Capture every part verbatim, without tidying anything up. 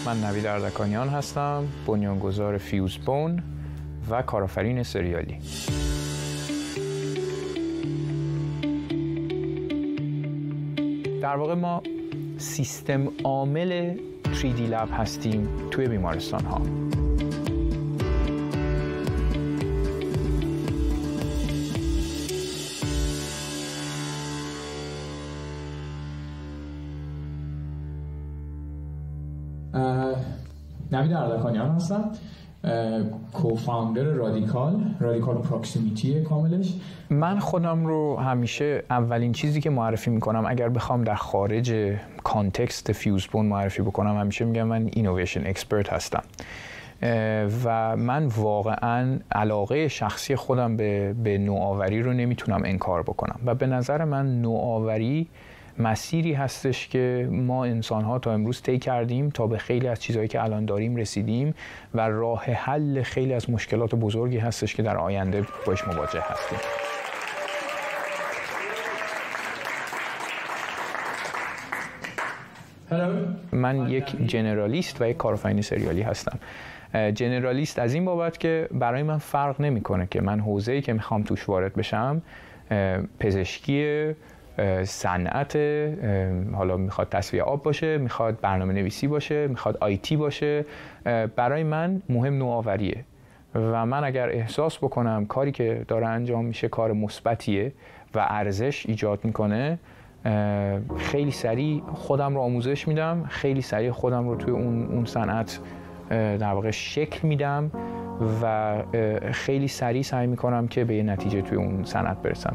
من نوید اردکانیان هستم، بنیانگذار فیوزبون و کارآفرین سریالی. در واقع ما سیستم عامل تری دی لب هستیم توی بیمارستان ها. نوید اردکانیان هستم، کوفاندر رادیکال رادیکال پروکسیمیتی کاملش. من خودم رو همیشه اولین چیزی که معرفی میکنم، اگر بخوام در خارج کانتکست فیوزبون معرفی بکنم، همیشه میگم من اینویشن اکسپرت هستم و من واقعا علاقه شخصی خودم به, به نوآوری رو نمیتونم انکار بکنم و به نظر من نوآوری مسیری هستش که ما انسان‌ها تا امروز طی کردیم تا به خیلی از چیزهایی که الان داریم رسیدیم و راه حل خیلی از مشکلات بزرگی هستش که در آینده باش مواجه هستیم. Hello. من یک جنرالیست و یک کارآفرین سریالی هستم. جنرالیست از این بابت که برای من فرق نمی‌کنه که من حوزه‌ای که میخوام توش وارد بشم پزشکی، صنعت، حالا میخواد تصفیه آب باشه، میخواد برنامه نویسی باشه، میخواد آیتی باشه، برای من مهم نوآوریه و من اگر احساس بکنم کاری که داره انجام میشه کار مثبتیه و ارزش ایجاد میکنه، خیلی سریع خودم رو آموزش میدم، خیلی سریع خودم رو توی اون اون صنعت در واقع شکل میدم و خیلی سریع سعی میکنم که به یه نتیجه توی اون صنعت برسم.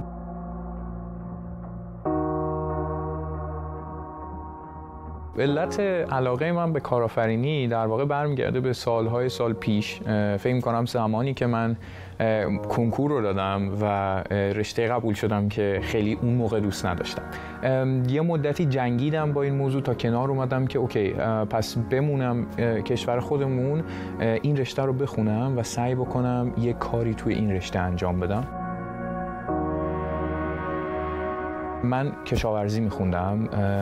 علت علاقه من به کارآفرینی در واقع برمیگرده به سالهای سال پیش. فکر می‌کنم زمانی که من کنکور رو دادم و رشته قبول شدم که خیلی اون موقع دوست نداشتم. یه مدتی جنگیدم با این موضوع تا کنار اومدم که اوکی پس بمونم کشور خودمون، این رشته رو بخونم و سعی بکنم یه کاری توی این رشته انجام بدم. من کشاورزی میخوندم،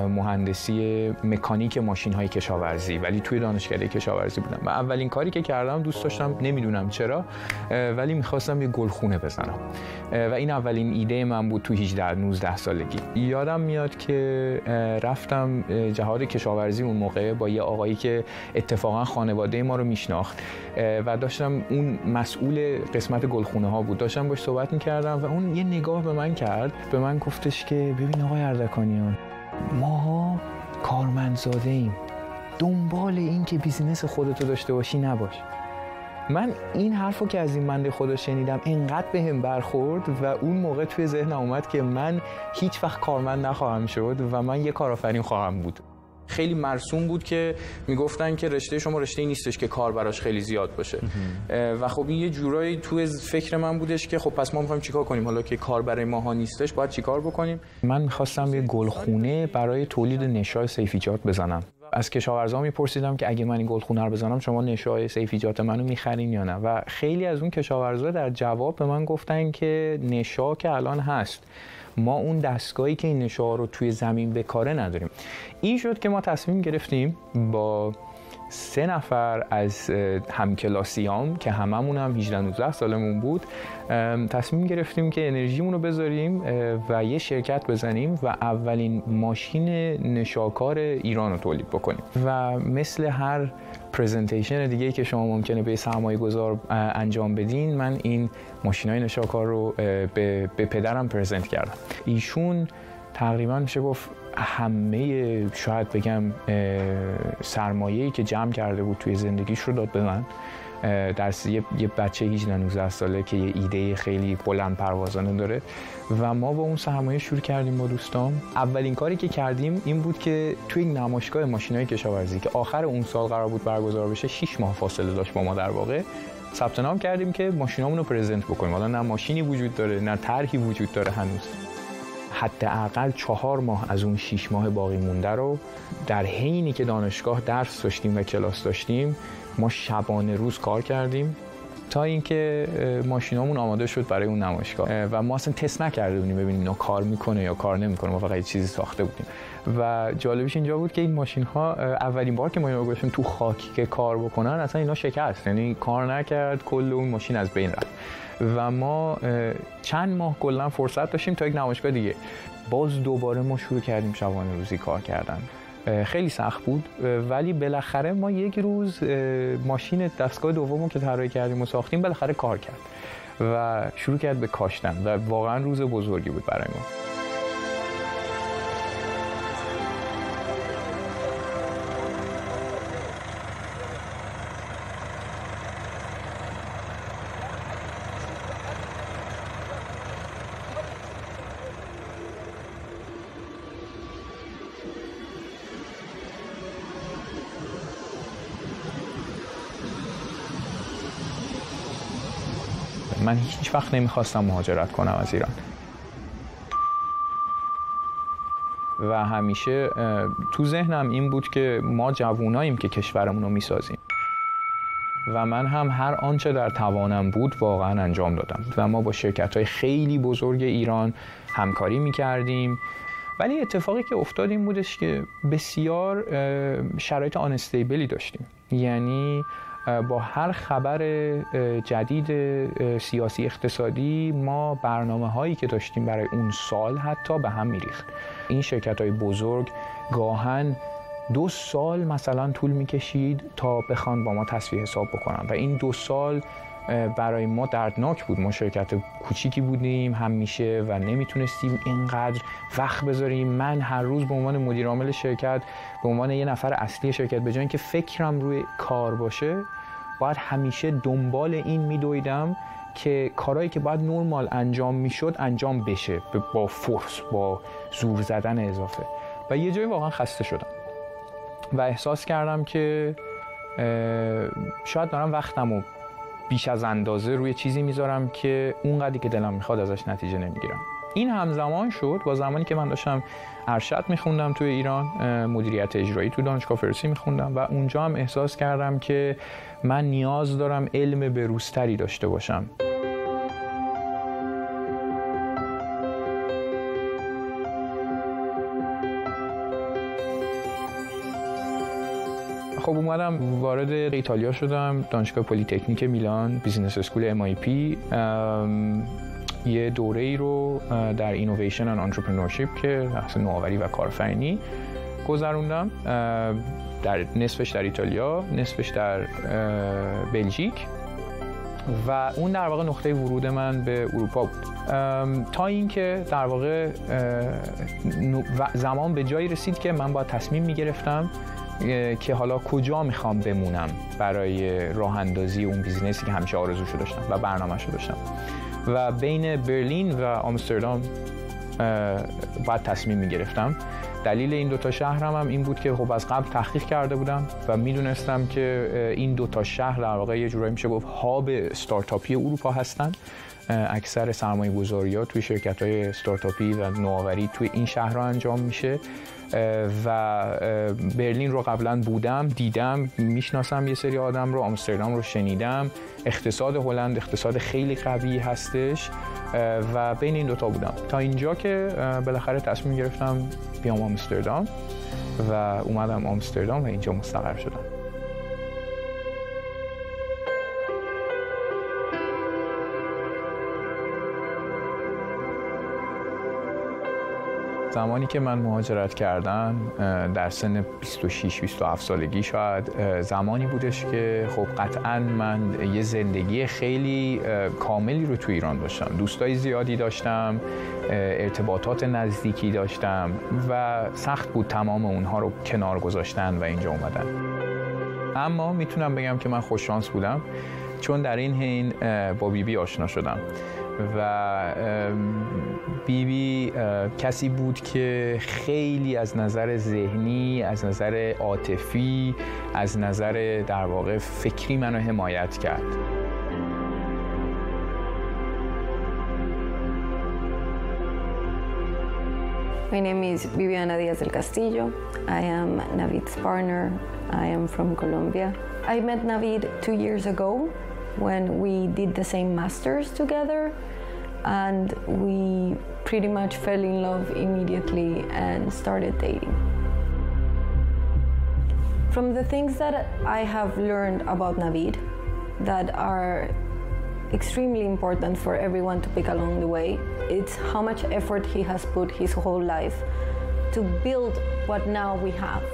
مهندسی مکانیک ماشین های کشاورزی، ولی توی دانشکده کشاورزی بودم و اولین کاری که کردم دوست داشتم، نمیدونم چرا، ولی میخواستم یه گلخونه بزنم و این اولین ایده من بود تو هجده نوزده سالگی. یادم میاد که رفتم جهاد کشاورزی اون موقع با یه آقایی که اتفاقا خانواده ما رو میشناخت و داشتم، اون مسئول قسمت گلخونه ها بود، داشتم باش صحبت میکردم و اون یه نگاه به من کرد، به من گفتش که ببین آقای اردکانیان، ماها کارمندزاده ایم، دنبال این که بیزینس خودتو داشته باشی نباش. من این حرفو که از این بنده خدا شنیدم اینقدر بهم برخورد و اون موقع توی ذهنم اومد که من هیچ وقت کارمند نخواهم شد و من یه کارآفرین خواهم بود. خیلی مرسوم بود که میگفتن که رشته شما رشته‌ای نیستش که کار براش خیلی زیاد باشه و خب این یه جورایی توی فکر من بودش که خب پس ما می‌خوایم چیکار کنیم، حالا که کار برای ماها نیستش باید چیکار بکنیم. من می‌خواستم یه گلخونه برای تولید نشای سیفیجات بزنم. از کشاورزا میپرسیدم که اگه من این گلخونه رو بزنم شما نشای سیفیجات منو میخرین یا نه و خیلی از اون کشاورزا در جواب به من گفتن که نشا که الان هست، ما اون دستگاهی که این نشا رو توی زمین به کاره نداریم. این شد که ما تصمیم گرفتیم با سه نفر از همکلاسیام که هممون هم هجده نوزده سالمون بود، تصمیم گرفتیم که انرژیمون رو بذاریم و یه شرکت بزنیم و اولین ماشین نشاکار ایران رو تولید بکنیم و مثل هر پرزنتیشن دیگه که شما ممکنه به سرمایه گذار انجام بدین، من این ماشینای نشاکار رو به, به پدرم پرزنت کردم. ایشون تقریبا میشه گفت همه، شاید بگم سرمایه‌ای که جمع کرده بود توی زندگیش رو داد به من. در یه, یه بچه هجده نوزده ساله که یه ایده خیلی بلند پروازانه داره و ما با اون سرمایه شروع کردیم با دوستام. اولین کاری که کردیم این بود که توی یک نمایشگاه ماشینای کشاورزی که آخر اون سال قرار بود برگزار بشه، شش ماه فاصله داشت با ما، در واقع ثبت نام کردیم که ماشینامون رو پرزنت بکنیم. حالا نه ماشینی وجود داره نه طرحی وجود داره هنوز. حداقل چهار ماه از اون شش ماه باقی مونده رو در حینی که دانشگاه درس داشتیم و کلاس داشتیم، ما شبانه روز کار کردیم تا اینکه ماشینامون آماده شد برای اون نمایشگاه و ما اصلا تست نکرده بودیم ببینیم اینا کار میکنه یا کار نمیکنه، ما فقط یه چیزی ساخته بودیم. و جالبش اینجا بود که این ماشین ها اولین بار که ما اینا گذاشتیم تو خاکی که کار بکنن اصلا اینا شکست، یعنی کار نکرد، کل اون ماشین از بین رفت و ما چند ماه کلا فرصت داشتیم تا یک نمایشگاه دیگه. باز دوباره ما شروع کردیم شبانه روزی کار کردن. خیلی سخت بود ولی بالاخره ما یک روز ماشین دستگاه دومو که طراحی کردیم و ساختیم بالاخره کار کرد و شروع کرد به کاشتن و واقعا روز بزرگی بود برای ما. من هیچ وقت نمیخواستم مهاجرت کنم از ایران و همیشه تو ذهنم این بود که ما جووناییم که کشورمون رو میسازیم و من هم هر آنچه در توانم بود واقعا انجام دادم و ما با شرکت‌های خیلی بزرگ ایران همکاری میکردیم. ولی اتفاقی که افتاد این بودش که بسیار شرایط آنستیبلی داشتیم، یعنی با هر خبر جدید سیاسی اقتصادی ما برنامه هایی که داشتیم برای اون سال حتی به هم میریخت. این شرکت های بزرگ گاهن دو سال مثلا طول میکشید تا بخوان با ما تصفیه حساب بکنن و این دو سال برای ما دردناک بود. ما شرکت کوچیکی بودیم همیشه و نمیتونستیم اینقدر وقت بذاریم. من هر روز به عنوان مدیر عامل شرکت، به عنوان یه نفر اصلی شرکت، به جای اینکه فکرم روی کار باشه باید همیشه دنبال این میدویدم که کارهایی که باید نرمال انجام میشد انجام بشه با فورس، با زور زدن اضافه و یه جایی واقعا خسته شدم و احساس کردم که شاید دارم وقتمو بیش از اندازه روی چیزی میذارم که اونقدری که دلم میخواد ازش نتیجه نمیگیرم. این همزمان شد با زمانی که من داشتم ارشد میخوندم توی ایران، مدیریت اجرایی تو دانشگاه فردوسی میخوندم و اونجا هم احساس کردم که من نیاز دارم علم بروزتری داشته باشم. خب اومدم وارد ایتالیا شدم، دانشگاه پلی‌تکنیک میلان، بیزینس اسکول ام آی پی، یه دوره‌ای رو در اینویشن اند انترپرنورشیپ که بحث نوآوری و کارآفرینی گذروندم، در نصفش در ایتالیا، نصفش در بلژیک و اون در واقع نقطه ورود من به اروپا بود تا اینکه در واقع زمان به جایی رسید که من باید تصمیم می‌گرفتم که حالا کجا میخوام بمونم برای راه اندازی اون بیزنسی که همیشه آرزوشو داشتم و برنامه‌شو داشتم و بین برلین و آمستردام باید تصمیم میگرفتم. دلیل این دوتا شهرم هم این بود که خب از قبل تحقیق کرده بودم و میدونستم که این دوتا شهر در واقع یه جورایی میشه گفت هاب استارتاپی اروپا هستن. اکثر سرمایه گذاری‌ها توی شرکت‌های استارتاپی و نوآوری توی این شهرها انجام میشه و برلین رو قبلا بودم، دیدم، میشناسم یه سری آدم رو، آمستردام رو شنیدم، اقتصاد هلند اقتصاد خیلی قوی هستش و بین این دوتا بودم تا اینجا که بالاخره تصمیم گرفتم بیام آمستردام و اومدم آمستردام و اینجا مستقر شدم. زمانی که من مهاجرت کردم در سن بیست و شش بیست و هفت سالگی شاید زمانی بودش که خب قطعاً من یه زندگی خیلی کاملی رو تو ایران داشتم، دوستای زیادی داشتم، ارتباطات نزدیکی داشتم و سخت بود تمام اونها رو کنار گذاشتن و اینجا اومدن. اما میتونم بگم که من خوش شانس بودم چون در این حین با بیبی بی آشنا شدم و بیبی بی کسی بود که خیلی از نظر ذهنی، از نظر عاطفی، از نظر در واقع فکری منو حمایت کرد. My name is Viviana Díaz del Castillo. I am Navid's partner. I am from Colombia. I met Navid two years ago when we did the same masters together, and we pretty much fell in love immediately and started dating. From the things that I have learned about Navid that are extremely important for everyone to pick along the way, it's how much effort he has put his whole life to build what now we have.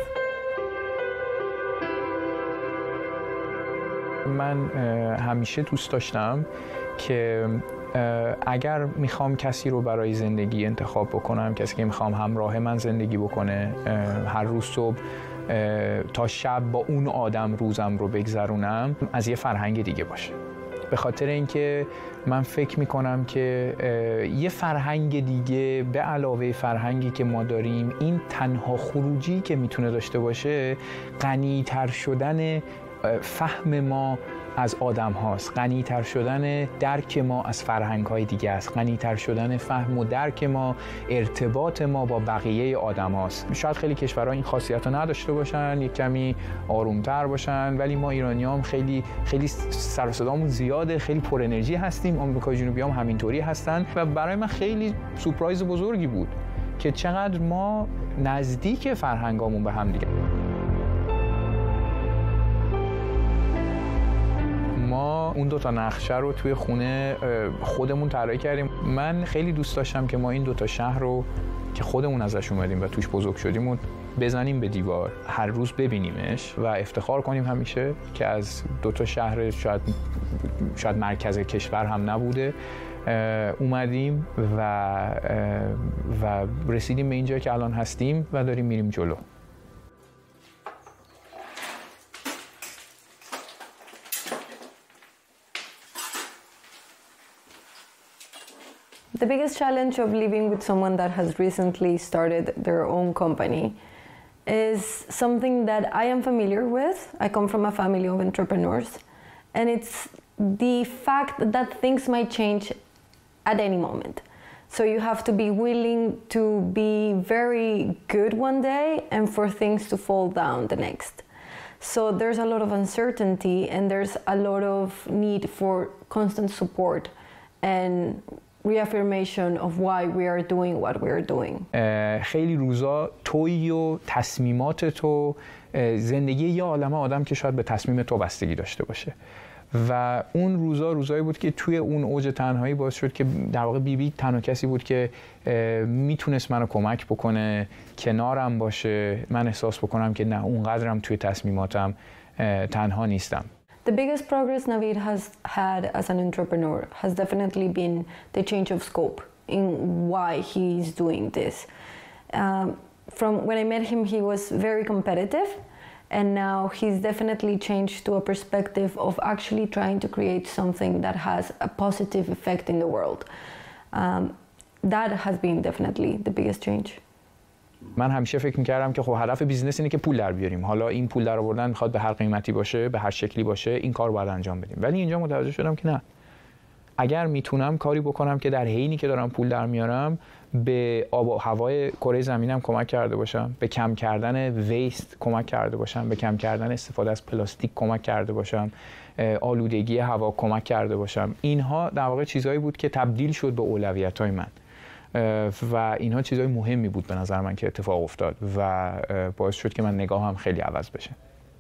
من همیشه دوست داشتم که اگر میخوام کسی رو برای زندگی انتخاب بکنم، کسی که میخوام همراه من زندگی بکنه، هر روز صبح تا شب با اون آدم روزم رو بگذرونم، از یه فرهنگ دیگه باشه. به خاطر اینکه من فکر میکنم که یه فرهنگ دیگه به علاوه فرهنگی که ما داریم، این تنها خروجی که میتونه داشته باشه غنی‌تر شدن فهم ما از آدم هاست، غنی‌تر شدن درک ما از فرهنگ های دیگه است، غنی‌تر شدن فهم و درک ما، ارتباط ما با بقیه آدم هاست. شاید خیلی کشورها این خاصیت رو نداشته باشن، یک کمی آرومتر باشن، ولی ما ایرانی هم خیلی خیلی سر و صدامون زیاده، خیلی پر انرژی هستیم. آمریکای جنوبی هم همینطوری هستن و برای من خیلی سورپرایز بزرگی بود که چقدر ما نزدیک فرهنگامون به هم دیگه. ما اون دو تا نقشه رو توی خونه خودمون طراحی کردیم. من خیلی دوست داشتم که ما این دو تا شهر رو که خودمون ازش اومدیم و توش بزرگ شدیم و بزنیم به دیوار، هر روز ببینیمش و افتخار کنیم همیشه که از دو تا شهر شاید شاید مرکز کشور هم نبوده اومدیم و و رسیدیم به اینجا که الان هستیم و داریم میریم جلو. The biggest challenge of living with someone that has recently started their own company is something that I am familiar with. I come from a family of entrepreneurs, and it's the fact that things might change at any moment. So you have to be willing to be very good one day and for things to fall down the next. So there's a lot of uncertainty and there's a lot of need for constant support and reaffirmation of why we are doing what we are doing. خیلی روزا توی و تصمیمات تو، زندگی یه عالمه آدم که شاید به تصمیم تو بستگی داشته باشه و اون روزا روزایی بود که توی اون اوج تنهایی باعث شد که در واقع بی بی تنها کسی بود که میتونست منو کمک بکنه، کنارم باشه، من احساس بکنم که نه اونقدرم توی تصمیماتم تنها نیستم. The biggest progress Navid has had as an entrepreneur has definitely been the change of scope in why he is doing this. Um, from when I met him, he was very competitive, and now he's definitely changed to a perspective of actually trying to create something that has a positive effect in the world. Um, that has been definitely the biggest change. من همیشه فکر می‌کردم که خب هدف بیزنس اینه که پول در بیاریم. حالا این پول در آوردن می‌خواد به هر قیمتی باشه، به هر شکلی باشه، این کار رو باید انجام بدیم. ولی اینجا متوجه شدم که نه. اگر میتونم کاری بکنم که در حینی که دارم پول در میارم به آب و هوای کره زمینم کمک کرده باشم، به کم کردن ویست کمک کرده باشم، به کم کردن استفاده از پلاستیک کمک کرده باشم، آلودگی هوا کمک کرده باشم، اینها در واقع چیزایی بود که تبدیل شد به اولویت‌های من. و اینها چیزای مهمی بود به نظر من که اتفاق افتاد و باعث شد که من نگاهم خیلی عوض بشه.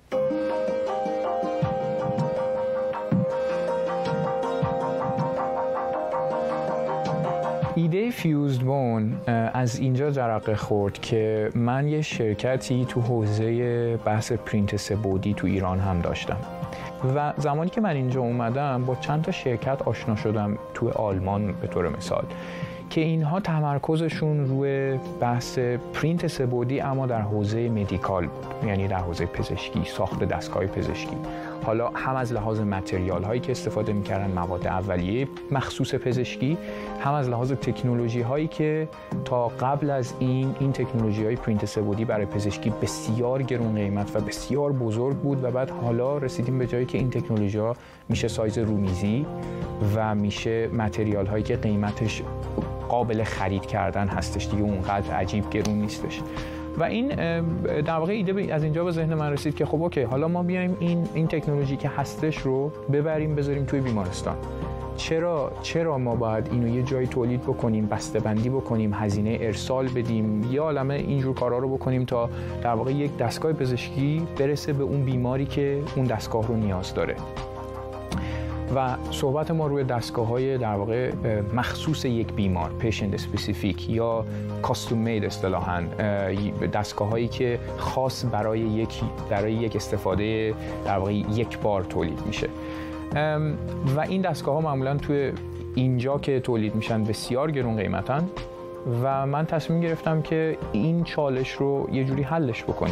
ایده فیوزد بون از اینجا جرقه خورد که من یه شرکتی تو حوزه بحث پرینت سه‌بعدی تو ایران هم داشتم و زمانی که من اینجا اومدم با چند تا شرکت آشنا شدم تو آلمان به طور مثال که اینها تمرکزشون روی بحث پرینت سه‌بعدی اما در حوزه مدیکال بود، یعنی در حوزه پزشکی، ساخت دستگاه پزشکی. حالا هم از لحاظ متریال هایی که استفاده می‌کردن، مواد اولیه مخصوص پزشکی، هم از لحاظ تکنولوژی هایی که تا قبل از این این تکنولوژی های پرینت سه‌بعدی برای پزشکی بسیار گران قیمت و بسیار بزرگ بود و بعد حالا رسیدیم به جایی که این تکنولوژی ها میشه سایز رومیزی و میشه متریال هایی که قیمتش قابل خرید کردن هستش دیگه، اونقدر عجیب گرون نیستش و این در واقع ایده از اینجا به ذهن من رسید که خب اوکی، حالا ما بیایم این این تکنولوژی که هستش رو ببریم بذاریم توی بیمارستان. چرا چرا ما باید اینو یه جایی تولید بکنیم، بسته‌بندی بکنیم، هزینه ارسال بدیم، یا عالمه اینجور کارا رو بکنیم تا در واقع یک دستگاه پزشکی برسه به اون بیماری که اون دستگاه رو نیاز داره. و صحبت ما روی دستگاه‌های در واقع مخصوص یک بیمار، پیشنت اسپسیفیک یا کاستوم مید اصطلاحاً، دستگاه‌هایی که خاص برای یک برای یک استفاده در واقع یک بار تولید میشه. و این دستگاه‌ها معمولاً توی اینجا که تولید میشن بسیار گران قیمتن و من تصمیم گرفتم که این چالش رو یه جوری حلش بکنیم.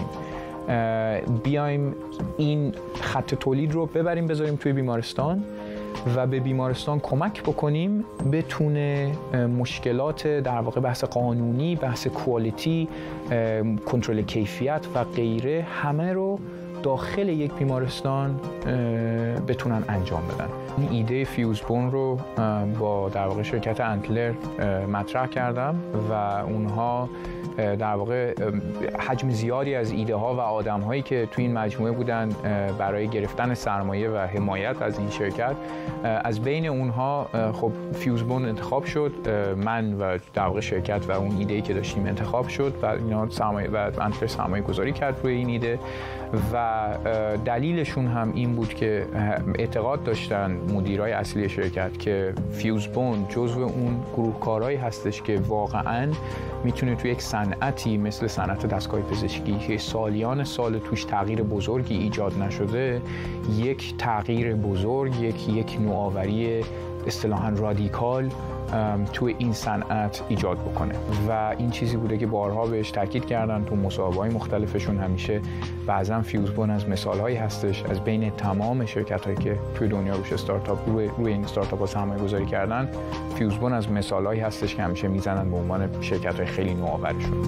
بیایم این خط تولید رو ببریم بذاریم توی بیمارستان و به بیمارستان کمک بکنیم بتونه مشکلات در واقع بحث قانونی، بحث کوالیتی، کنترل کیفیت و غیره همه رو داخل یک بیمارستان بتونن انجام بدن. این ایده فیوزبون رو با در واقع شرکت انتلر مطرح کردم و اونها در واقع حجم زیادی از ایده ها و آدم هایی که توی این مجموعه بودن برای گرفتن سرمایه و حمایت از این شرکت، از بین اونها خب فیوزبون انتخاب شد، من و در واقع شرکت و اون ایده‌ای که داشتیم انتخاب شد و اینا سرمایه و انتلر سرمایه گذاری کرد روی این ایده و دلیلشون هم این بود که اعتقاد داشتن مدیرای اصلی شرکت که فیوزبون جزو اون گروهکارهایی هستش که واقعاً میتونه توی یک صنعتی مثل صنعت دستگاه پزشکی که سالیان سال توش تغییر بزرگی ایجاد نشده، یک تغییر بزرگ، یک یک نوآوری اصطلاحاً رادیکال توی این صنعت ایجاد بکنه و این چیزی بوده که بارها بهش تاکید کردن تو مصاحبه‌های مختلفشون. همیشه بعضا فیوزبون از مثالهایی هستش از بین تمام شرکت‌هایی که توی دنیا روش استارتاپ روی روی این استارتاپ‌ها سرمایه‌گذاری کردن، فیوزبون از مثالهایی هستش که همیشه میزنن به عنوان شرکت‌های خیلی نوآورشون.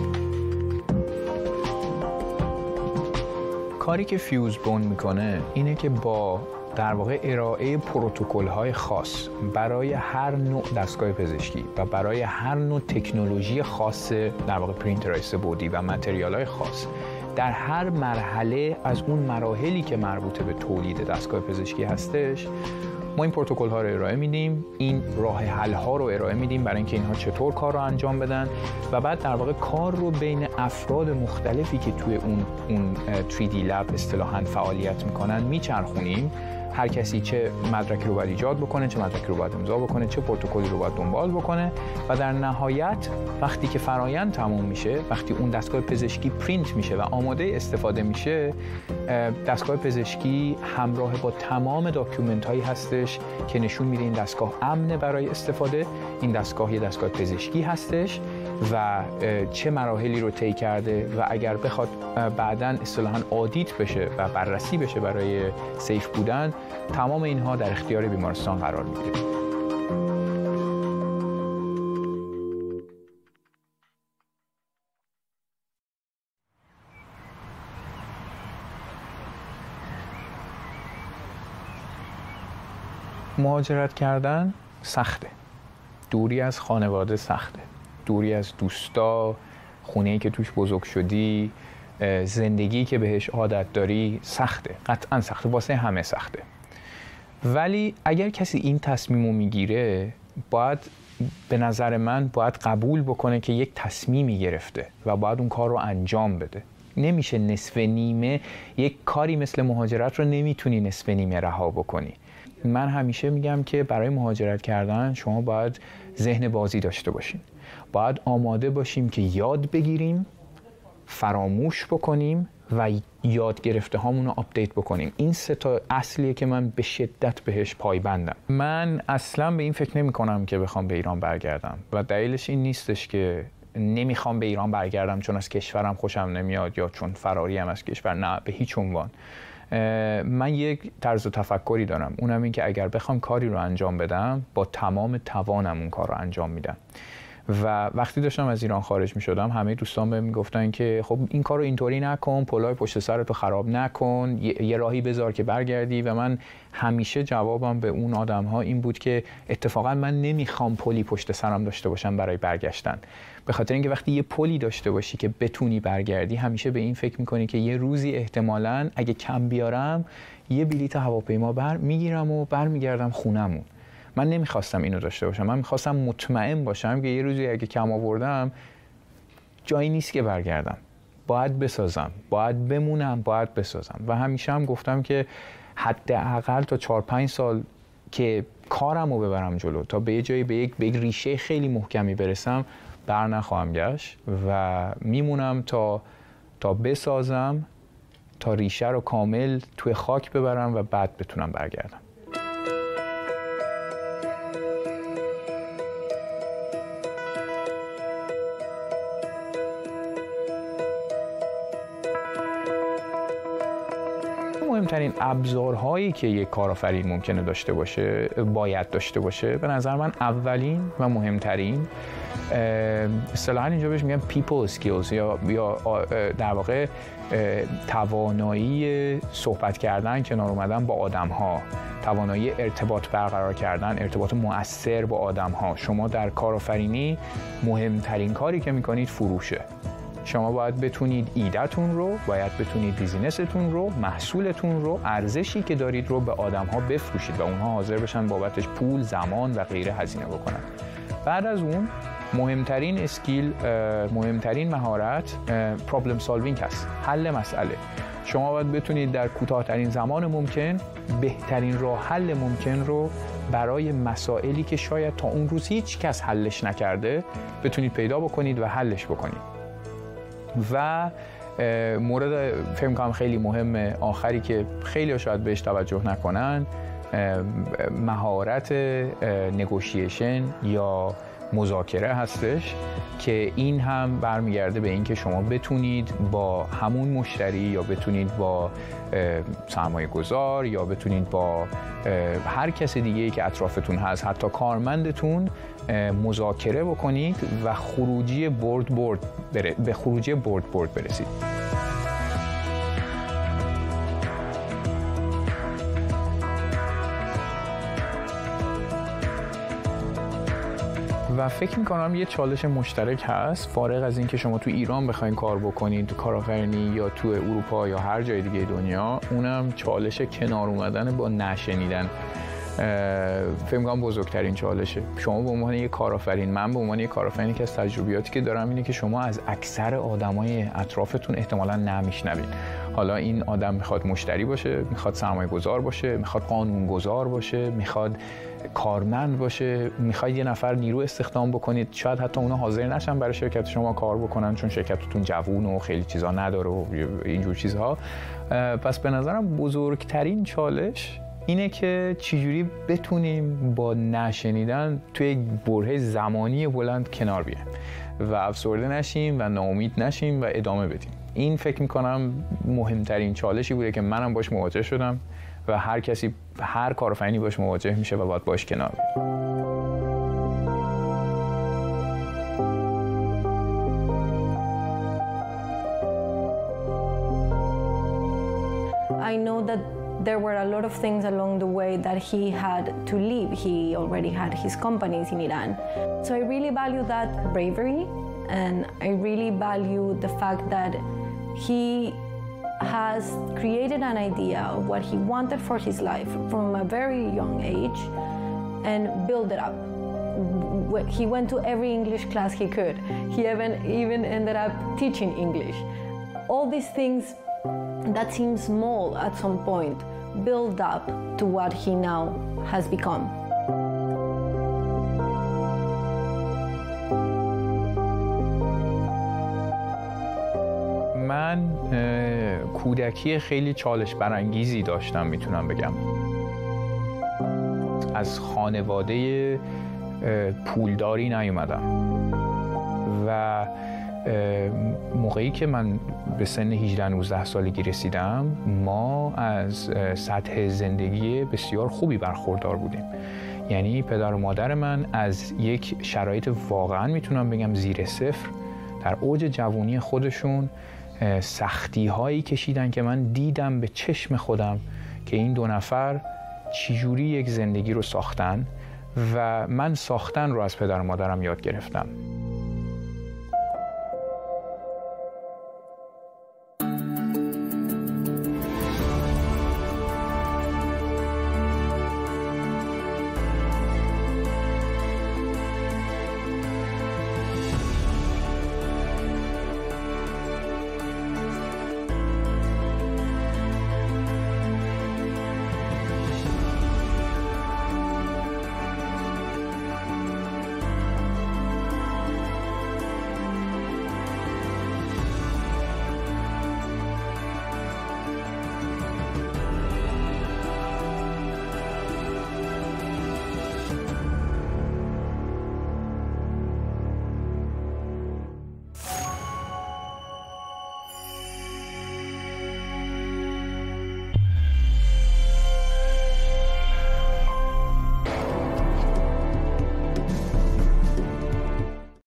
کاری که فیوزبون میکنه اینه که با در واقع ارائه پروتکل‌های خاص برای هر نوع دستگاه پزشکی و برای هر نوع تکنولوژی خاص در واقع پرینترهای سه‌بعدی و متریال‌های خاص در هر مرحله از اون مراحلی که مربوط به تولید دستگاه پزشکی هستش، ما این پروتکل‌ها رو ارائه میدیم، این راه حل‌ها رو ارائه میدیم برای اینکه اینها چطور کار رو انجام بدن و بعد در واقع کار رو بین افراد مختلفی که توی اون اون تری دی لب اصطلاحاً فعالیت میکنن میچرخونیم. هر کسی چه مدرکی رو باید ایجاد بکنه، چه مدرکی رو باید امضا بکنه، چه پروتکلی رو باید دنبال بکنه و در نهایت وقتی که فرایند تموم میشه، وقتی اون دستگاه پزشکی پرینت میشه و آماده استفاده میشه، دستگاه پزشکی همراه با تمام داکیومنت هایی هستش که نشون میده این دستگاه امنه برای استفاده، این دستگاه یه دستگاه پزشکی هستش و چه مراحلی رو طی کرده و اگر بخواد بعداً اصطلاحاً آدیت بشه و بررسی بشه برای سیف بودن، تمام اینها در اختیار بیمارستان قرار میگیره. مهاجرت کردن سخته. دوری از خانواده سخته. دوری از دوستا، خونه‌ای که توش بزرگ شدی، زندگی که بهش عادت داری سخته. قطعاً سخته، واسه همه سخته. ولی اگر کسی این تصمیمو میگیره، باید به نظر من باید قبول بکنه که یک تصمیمی گرفته و باید اون کار رو انجام بده. نمیشه نصف نیمه یک کاری مثل مهاجرت رو نمیتونی نصف نیمه رها بکنی. من همیشه میگم که برای مهاجرت کردن شما باید ذهن بازی داشته باشین. باید آماده باشیم که یاد بگیریم، فراموش بکنیم و یاد گرفته هامون رو آپدیت بکنیم. این سه تا اصلیه که من به شدت بهش پایبندم. من اصلا به این فکر نمی کنم که بخوام به ایران برگردم و دلیلش این نیستش که نمیخوام به ایران برگردم چون از کشورم خوشم نمیاد یا چون فراری هم از کشور، نه، به هیچ عنوان. من یک طرز تفکری دارم، اونم این که اگر بخوام کاری رو انجام بدم با تمام توانم اون کار رو انجام میدم و وقتی داشتم از ایران خارج می شدم همه دوستان بهم میگفتن که خب این کارو اینطوری نکن، پلای پشت سرتو خراب نکن، یه راهی بذار که برگردی. و من همیشه جوابم به اون آدم‌ها این بود که اتفاقا من نمیخوام پلی پشت سرم داشته باشم برای برگشتن، به خاطر اینکه وقتی یه پلی داشته باشی که بتونی برگردی همیشه به این فکر میکنی که یه روزی احتمالاً اگه کم بیارم یه بلیط هواپیما بر میگیرم و برمیگردم خونمون. من نمیخواستم اینو داشته باشم، من میخواستم مطمئن باشم که یه روزی اگه کم آوردم جایی نیست که برگردم، باید بسازم، باید بمونم، باید بسازم. و همیشه هم گفتم که حداقل تا چهار پنج سال که کارم رو ببرم جلو تا به یه جایی به یک, به یک ریشه خیلی محکمی برسم بر نخواهم گشت و میمونم تا تا بسازم، تا ریشه رو کامل توی خاک ببرم و بعد بتونم برگردم. مهمترین ابزارهایی که یک کارآفرین ممکنه داشته باشه، باید داشته باشه، به نظر من اولین و مهمترین اصطلاحاً اینجا بهش میگن people skills یا یا در واقع توانایی صحبت کردن، کنار اومدن با آدم‌ها، توانایی ارتباط برقرار کردن، ارتباط مؤثر با آدم‌ها. شما در کارآفرینی مهمترین کاری که می‌کنید فروشه. شما باید بتونید ایده‌تون رو، باید بتونید بیزینستون رو، محصولتون رو، ارزشی که دارید رو به آدم‌ها بفروشید و اونها حاضر بشن بابتش پول، زمان و غیره هزینه بکنن. بعد از اون مهمترین اسکیل، مهمترین مهارت پرابلم سالوینگ هست، حل مسئله. شما باید بتونید در کوتاه‌ترین زمان ممکن بهترین راه حل ممکن رو برای مسائلی که شاید تا اون روز هیچ کس حلش نکرده بتونید پیدا بکنید و حلش بکنید. و مورد فکر می‌کنم خیلی مهم آخری که خیلی شاید بهش توجه نکنن، مهارت نگوشیشن یا مذاکره هستش که این هم برمیگرده به این که شما بتونید با همون مشتری یا بتونید با سرمایه گذار یا بتونید با هر کس دیگه‌ای که اطرافتون هست، حتی کارمندتون، مذاکره بکنید و خروجی برد برد بره، به خروجی برد برد برسید. و فکر میکنم یه چالش مشترک هست، فارغ از این که شما تو ایران بخواید کار بکنید، کارآفرینی، یا تو اروپا یا هر جای دیگه دنیا، اونم چالش کنار اومدن با نشنیدن. فکر میکنم بزرگترین چالشه. شما به عنوان یک کارآفرین، من به عنوان یک کارآفرینی که از تجربیاتی که دارم اینه که شما از اکثر آدمای اطرافتون احتمالاً نمیشنوید. حالا این آدم میخواد مشتری باشه، میخواد سرمایه گذار باشه، میخواد قانون گذار باشه، میخواد کارمند باشه، میخواید یه نفر نیرو استخدام بکنید، شاید حتی اونا حاضر نشن برای شرکت شما کار بکنن چون شرکتتون جوون و خیلی چیزا نداره و اینجور چیزها. پس به نظرم بزرگترین چالش اینه که چجوری بتونیم با نشنیدن توی یک برهه زمانی بلند کنار بیایم و افسرده نشیم و ناامید نشیم و ادامه بدیم. این فکر میکنم مهمترین چالشی بوده که منم باش مواجه شدم و هر کسی، هر کارآفرینی باش مواجه میشه و باید باش کنار بیاد. I know that there were a lot of things along the way that he had to leave. He already had his companies in Iran. So I really value that bravery, and I really value the fact that he has created an idea of what he wanted for his life from a very young age and built it up. He went to every English class he could. He even, even ended up teaching English. All these things that seem small at some point build up to what he now has become. من کودکی خیلی چالش برانگیزی داشتم، میتونم بگم. از خانواده پولداری نیومدم و موقعی که من به سن هجده نوزده سالگی رسیدم، ما از سطح زندگی بسیار خوبی برخوردار بودیم. یعنی پدر و مادر من از یک شرایط واقعا میتونم بگم زیر صفر در اوج جوانی خودشون سختی هایی کشیدن که من دیدم به چشم خودم که این دو نفر چجوری یک زندگی رو ساختن و من ساختن رو از پدر و مادرم یاد گرفتم.